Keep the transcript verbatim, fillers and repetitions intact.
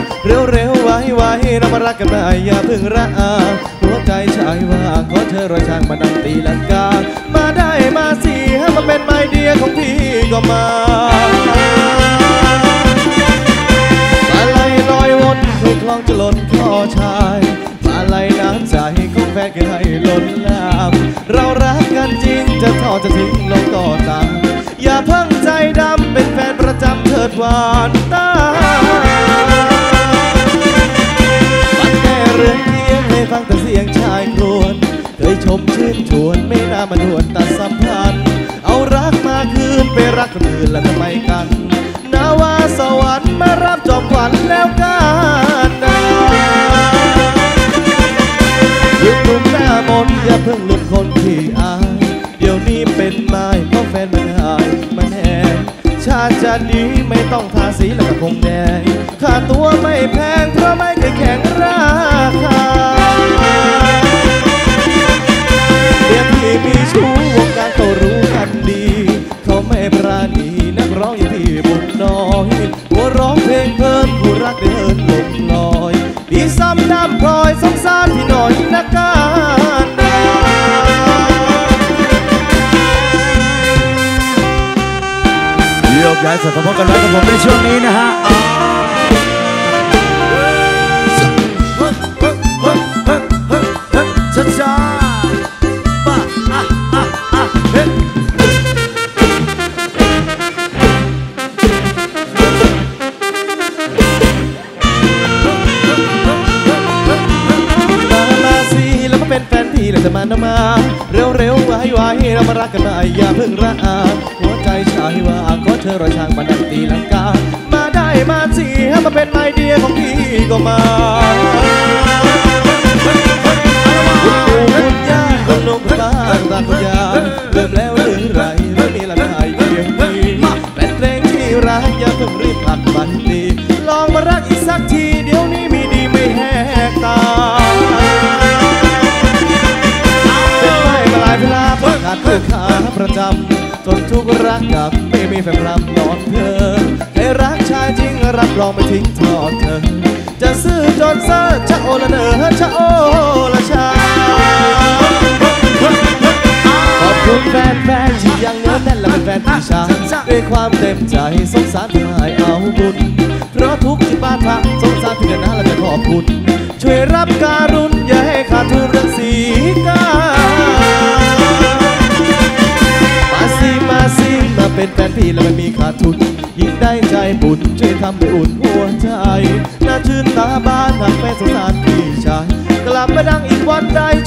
เร็วๆไว้ๆเรามารักกันได้อย่าเพิ่งระอาหัวใจชายว่าขอเธอรอยช่างมานั่งตีลังกามาได้มาสิให้มาเป็นไมเดียของพี่ก็มามาไล่ลอยวนเคยคล้องจะล้นคอชายมาไล่น้ำใจของแฟนกันให้ล้นลามเรารักกันจริงจะทอดจะทิ้งลงก็ตามอย่าเพิ่งใจดำเป็นแฟนประจำเถิดหวานตาปัดแก้เรื่องเพียงให้ฟังแต่เสียงชายครวญเคยชมชื่นชวนไม่น่ามาดวนตัดสัมพันธ์เอารักมาคืนไปรักคนอื่นแล้วทำไมกันนาวาสวรรค์มารับจอมขวัญแล้วกันนะหยุดนุ่มหน้ามนอย่าเพิ่งหลุดคนที่อายเดี๋ยวนี้เป็นไม้เพราะแฟนมันหายมันแห้งชาติจะดีไม่ต้องทาสีแล้วก็คงแดงค่าตัวไม่แพงเพราะไม่เคยแข่งราคาเดี๋ยวพี่มีชู้วงการเขารู้กันดีเขาไม่ปราณีนักร้องอย่างพี่บุญน้อยหัวร้องเพลงเพลินผู้รักเดินลมลอยพี่ซ้ำน้ำพลอยสงสารพี่หน่อยนักการโยกย้ายสัตว์พบกันแล้วกับผมในช่วงนี้นะฮะช้าช้าป้าอ่ะอ่ะอ่ะเฮ้มาสิแล้วมาเป็นแฟนพี่แล้วจะมาหน้ามาเร็วๆไว้ๆเรามารักกันได้อย่าเพิ่งระอาหัวใจชายว่าขอเธอรอยช่างมานั่งตีลังกามาได้มาสิให้มาเป็นไมเดียของพี่ก็มาคุณปู่คุณย่าคุณลุงคุณป้าตาคุณยายเริ่มแล้วหรือไรไม่มีหลักฐานเพียงพี่เป็นเพลงที่รักอย่าเพิ่งรีบผลักบันดีลองมารักอีกสักทีเดี๋ยวนี้มีดีไม่แหกตาเป็นไม้มาหลายเวลาเพิ่งขาดเพื่อขาประจำจนทุกรักกับไม่มีแฟนรำนอนเธอให้รักชายจริงรับรองไม่ทิ้งทอดเธอจะซื้อจนเซอร์ชะโอละเนอชะโอละชาขอบคุณแฟนๆที่ยังเหนียวแน่นและเป็นแฟนที่ชาด้วยความเต็มใจสงสารที่ให้เอาบุญเพราะทุกที่บ้านพักสงสารที่เดินหน้าและจะขอบคุณช่วยรับการุณอย่าให้ขาดทุนเรื่องสีกามาสิมาสิมาเป็นแฟนพี่แล้วไม่มีขาดทุนยิ่งได้ใจบุญช่วยทำให้อุ่นหัวใจน่าชื่นตาบ้านหากแฟนสงสารพี่ชายกลับมาดังอีกวันใด